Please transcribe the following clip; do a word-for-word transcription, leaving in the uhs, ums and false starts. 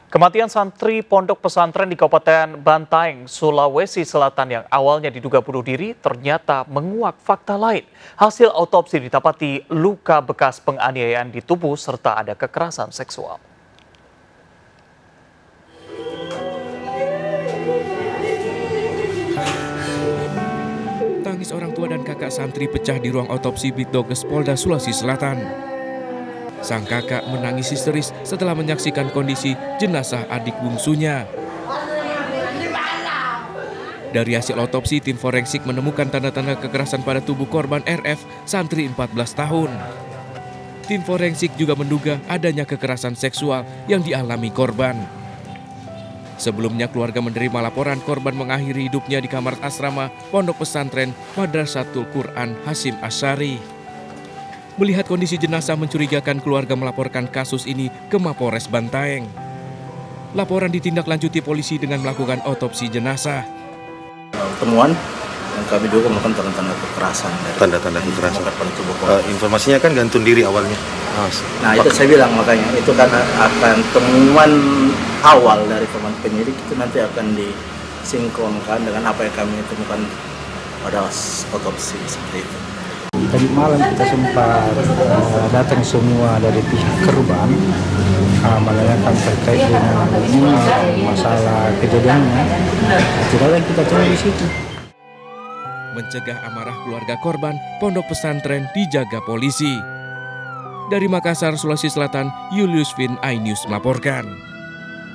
Kematian santri pondok pesantren di Kabupaten Bantaeng, Sulawesi Selatan yang awalnya diduga bunuh diri ternyata menguak fakta lain. Hasil autopsi didapati luka bekas penganiayaan di tubuh serta ada kekerasan seksual. Tangis orang tua dan kakak santri pecah di ruang otopsi Bitdokes Polda Sulawesi Selatan. Sang kakak menangis histeris setelah menyaksikan kondisi jenazah adik bungsunya. Dari hasil otopsi, tim forensik menemukan tanda-tanda kekerasan pada tubuh korban R F, santri empat belas tahun. Tim forensik juga menduga adanya kekerasan seksual yang dialami korban. Sebelumnya keluarga menerima laporan korban mengakhiri hidupnya di kamar asrama Pondok Pesantren Madrasatul Quran Hasyim Asy'ari. Melihat kondisi jenazah mencurigakan, keluarga melaporkan kasus ini ke Mapolres Bantaeng. Laporan ditindaklanjuti polisi dengan melakukan otopsi jenazah. Temuan yang kami juga melakukan tanda-tanda kekerasan. Tanda-tanda kekerasan. Uh, informasinya kan gantung diri awalnya. Oh, nah itu saya bilang makanya itu kan akan temuan awal dari teman penyidik itu nanti akan disinkronkan dengan apa yang kami temukan pada otopsi seperti itu. Tadi malam kita sempat uh, datang semua dari pihak korban uh, menanyakan terkait dengan ini masalah kejadiannya. Tidak ada kita cari di situ. Mencegah amarah keluarga korban, pondok pesantren dijaga polisi. Dari Makassar, Sulawesi Selatan, Julius Vin, iNews melaporkan.